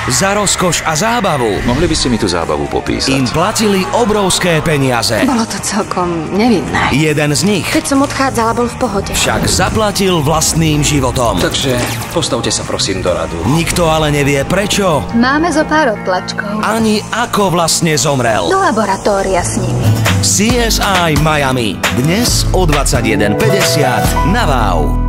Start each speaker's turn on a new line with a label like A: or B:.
A: Za rozkoš a zábavu
B: Mohli by ste mi tú zábavu popísať?
A: im platili obrovské peniaze.
C: Bolo to celkom nevinné.
A: Jeden z nich
C: Keď som odchádzala, bol v pohode.
A: však zaplatil vlastným životom.
D: Takže postavte sa prosím do radu.
A: Nikto ale nevie prečo,
C: Máme zo pár odtlačkov.
A: ani ako vlastne zomrel.
C: Do laboratória s nimi.
A: CSI Miami. Dnes o 21:50 na Wow.